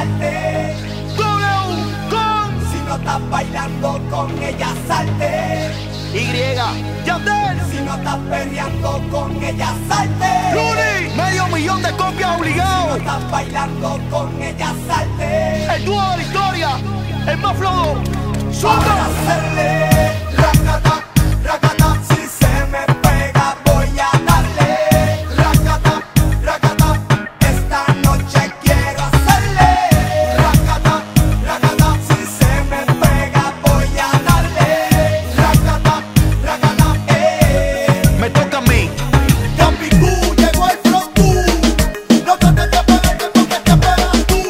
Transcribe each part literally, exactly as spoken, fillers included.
salte. W con Si no estás bailando con ella, salte. Y, Yandel, Si no estás perreando con ella, salte. Luni, medio millón de copias Si no obligado. estás bailando con ella, salte. El dúo de la historia, el más flojo. Para Suelta. hacerle racata, racata. Si se me pega voy a darle racata, racata. Esta noche quiero hacerle racata, racata. Si se me pega voy a darle racata, racata. Eh. Me toca a mí. Capicú, llegó el frontú. No trates de pegarte porque te pegas tú.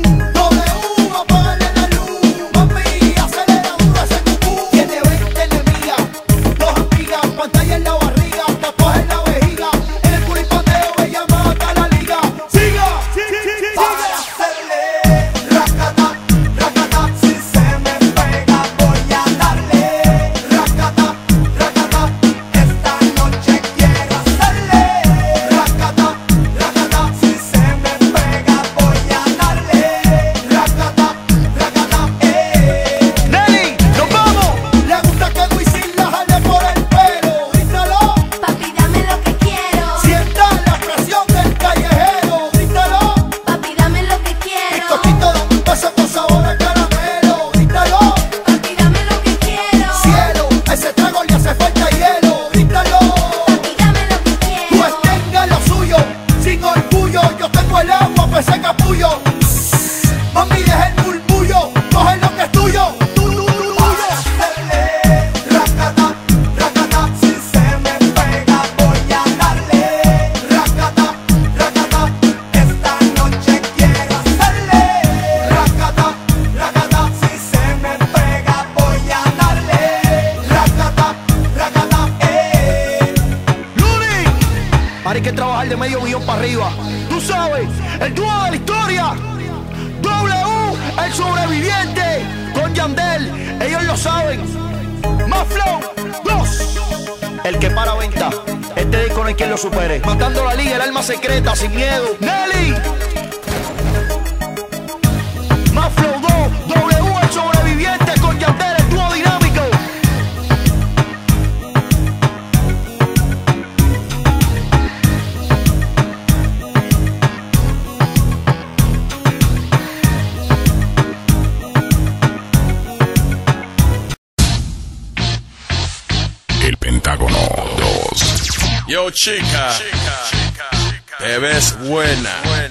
W, apágale la luz. Mami, acelera duro ese cucú. Tiene veinte enemigas, dos amigas, pantalla en la barriga, tatuaje en la vejiga. En el culipateo ella mata la liga. ¡Siga! Para hacerle racata, racata. Si se me pega voy a darle racata, racata. Esta noche quiero hacerle racata, racata. Si se me pega voy a darle racata, racata. Eh. Nelly, nos vamos. Le gusta que Wisin la jale por el pelo. Grítalo, Papi, dame lo que quiero. sienta la presión del callejero. Grítalo, Papi, dame lo que quiero. bizcochito de un beso con sabor a caramelo. Grítalo, Papi, dame lo que quiero. cielo, a ese trago le hace falta hielo. Grítalo, Papi, dame lo que pues quiero. tenga lo suyo, sin orgullo. Yo tengo el agua, pues ese capullo. Mami, deja el murmullo, coge lo que es tuyo. Para hacerle racata, racata. Si se me pega voy a darle racata, racata. Esta noche quiero hacerle racata, racata. Si se me pega voy a darle racata, racata. Eh. Luni, ahora hay que trabajar de medio millón para arriba. Tú sabes, el dúo de la historia. W, el sobreviviente. Con Yandel, ellos lo saben. Más flow, dos. El que para venta. Este disco no hay quien lo supere. Matando la liga, el alma secreta, sin miedo. Nelly. Más flow dos. W, el sobreviviente. Con Yandel, el dúo dinámico. El Pentágono dos. Yo, chica, te ves buena.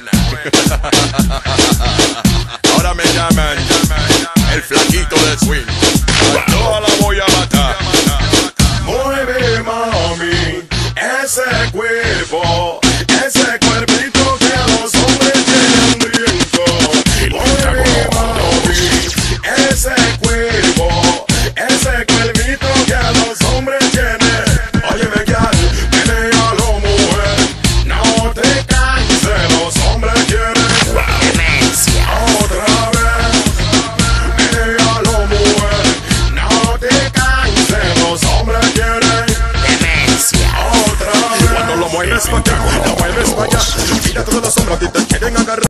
Ahora me llaman el flaquito del swing. A toda la voy a matar. Mueve, mami, ese cuerpo.